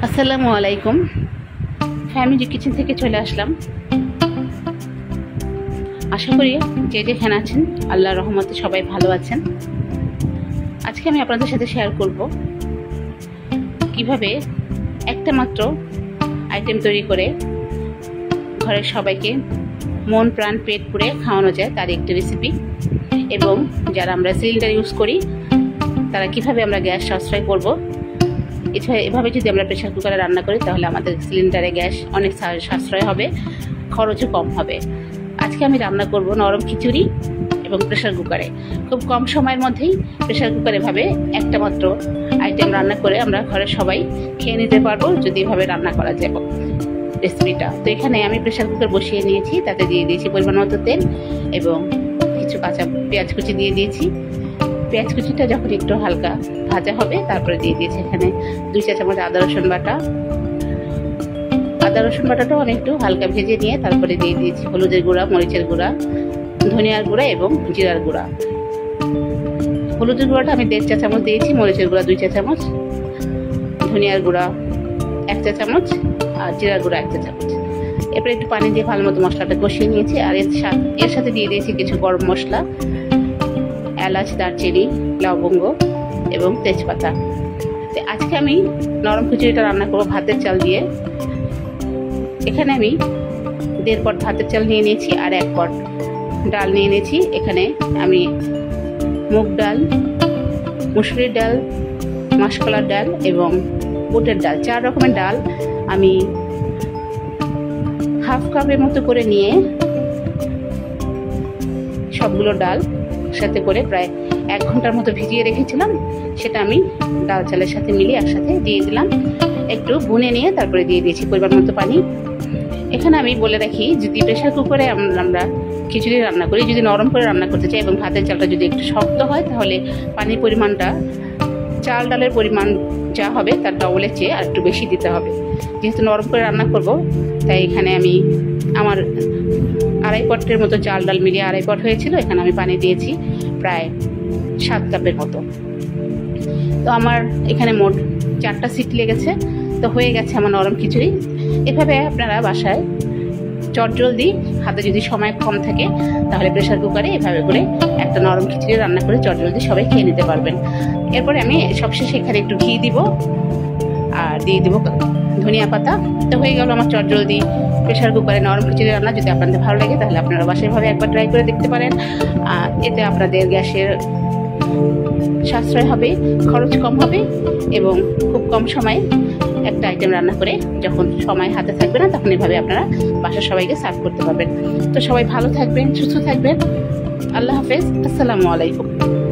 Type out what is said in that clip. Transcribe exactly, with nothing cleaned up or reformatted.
আসসালামু আলাইকুম। Family kitchen থেকে চলে আসলাম। আশা করি যে যেখানে আছেন আল্লাহর রহমতে সবাই ভালো আছেন। আজকে আমি আপনাদের সাথে শেয়ার করব কিভাবে একটা মাত্র আইটেম তৈরি করে ঘরের সবাইকে মন প্রাণ পেট পুড়ে খাওয়ানো যায়, তার একটি রেসিপি। এবং যারা আমরা সিলিন্ডার ইউজ করি তারা কিভাবে আমরা গ্যাস সাশ্রয় করব। এছাড়া এভাবে যদি আমরা প্রেশার কুকারে রান্না করি তাহলে আমাদের সিলিন্ডারে গ্যাস অনেক সাশ্রয় হবে, খরচও কম হবে। আজকে আমি রান্না করব নরম খিচুড়ি এবং প্রেশার কুকারে। খুব কম সময়ের মধ্যেই প্রেশার কুকারে এভাবে একটা মাত্র আইটেম রান্না করে আমরা ঘরের সবাই খেয়ে নিতে পারবো যদি এভাবে রান্না করা যায় রেসিপিটা। তো এখানে আমি প্রেশার কুকার বসিয়ে নিয়েছি, তাতে দিয়ে দিয়েছি পরিমাণ মতো তেল এবং কিছু কাঁচা পেঁয়াজ কুচি দিয়ে দিয়েছি। পেঁয়াজ কুচিটা যখন একটু হালকা ভাজা হবে তারপরে দিয়ে দিয়েছি এখানে দুই চা চামচ আদা রসুন বাটা। আদা রসুন বাটাটাও আমি একটু হালকা ভেজে নিয়ে তারপরে দিয়ে দিয়েছি হলুদের গুঁড়া, মরিচের গুঁড়া, ধনিয়ার গুঁড়া এবং জিরার গুঁড়া। হলুদের গুঁড়াটা আমি দেড় চা চামচ দিয়েছি, মরিচের গুঁড়া দুই চা চামচ, ধনিয়ার গুঁড়া এক চা চামচ আর জিরার গুঁড়া এক চা চামচ। এরপরে একটু পানি দিয়ে ভালো মতো মশলাটা কষিয়ে নিয়েছি। আর এর সাথে এর সাথে দিয়ে দিয়েছি কিছু গরম মশলা, এলাচ, দারচিনি, লবঙ্গ এবং তেজপাতা। তো আজকে আমি নরম খিচুড়িটা রান্না করবো ভাতের চাল দিয়ে। এখানে আমি দেড় পট ভাতের চাল নিয়ে নিয়েছি আর এক পট ডাল নিয়ে নিয়েছি। এখানে আমি মুগ ডাল, মুসুরির ডাল, মাসকলার ডাল এবং বুটের ডাল, চার রকমের ডাল আমি হাফ কাপের মতো করে নিয়ে সবগুলো ডাল সাথে করে প্রায় এক ঘন্টার মতো ভিজিয়ে রেখেছিলাম। সেটা আমি ডাল চালের সাথে মিলিয়ে একসাথে দিয়ে দিলাম, একটু ভুনে নিয়ে তারপরে দিয়ে দিয়েছি পরিমাণ মতো পানি। এখানে আমি বলে রাখি, যদি প্রেশার কুকারে আমরা খিচুড়ি রান্না করি, যদি নরম করে রান্না করতে চাই এবং ভাতের চালটা যদি একটু শক্ত হয় তাহলে পানির পরিমাণটা চাল ডালের পরিমাণ যা হবে তার ডবলের চেয়ে আর একটু বেশি দিতে হবে। যেহেতু নরম করে রান্না করব তাই এখানে আমি আমার আড়াই পটের মতো চাল ডাল মিলিয়ে আড়াই পট হয়েছিল। এখানে আমি পানি দিয়েছি প্রায় সাত কাপের মতো। তো আমার এখানে মোট চারটা সিট লেগেছে। তো হয়ে গেছে আমার নরম খিচুড়ি। এভাবে আপনারা বাসায় চটজলদি, হাতে যদি সময় কম থাকে তাহলে প্রেশার কুকারে এভাবে করে একটা নরম খিচুড়ি রান্না করে চটজলদি সবাই খেয়ে নিতে পারবেন। এরপরে আমি সবশেষে এখানে একটু ঘি দিব আর দিয়ে দিব ধনিয়া পাতা। তো হয়ে গেল আমার চটজলদি প্রেশার কুকারে নরম খিচুড়ি রান্না। যদি আপনাদের ভালো লাগে তাহলে আপনারা বাসায় ভাবে একবার ট্রাই করে দেখতে পারেন। এতে আপনাদের গ্যাসের সাশ্রয় হবে, খরচ কম হবে এবং খুব কম সময়ে একটা আইটেম রান্না করে যখন সময় হাতে থাকবে না তখন এভাবে আপনারা বাসার সবাইকে সার্ভ করতে পারবেন। তো সবাই ভালো থাকবেন, সুস্থ থাকবেন। আল্লাহ হাফেজ। আসসালামু আলাইকুম।